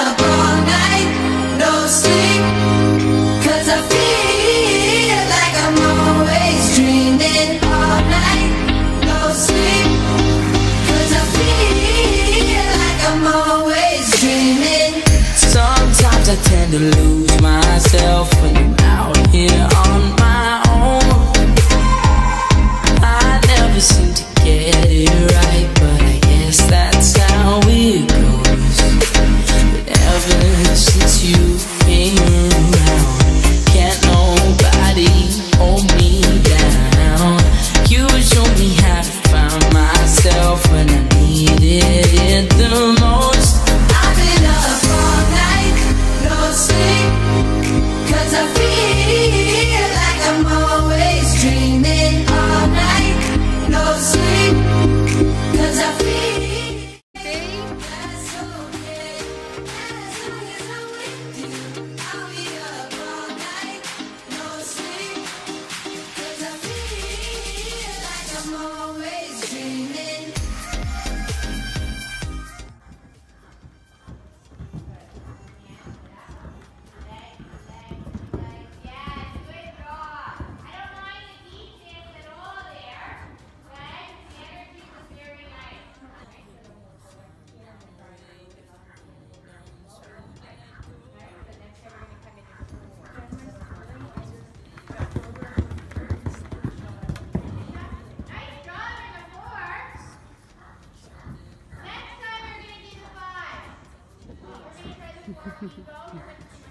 up all night, no sleep, 'cause I feel like I'm always dreaming. All night, no sleep, 'cause I feel like I'm always dreaming. Sometimes I tend to lose myself when I'm out here on my own. I never seem to get it right, but I guess that's how it goes. But ever since you came around, can't nobody hold me down. You showed me how to find myself when I needed it the most. I've been up all night, no sleep, 'cause I feel like I'm always dreaming. All night, no sleep, 'cause I feel that's okay. As long as I'm with you, I'll be up all night, no sleep, 'cause I feel like I'm always dreaming. Next time we're going to do the 5. We're going to try the 4. Keep going.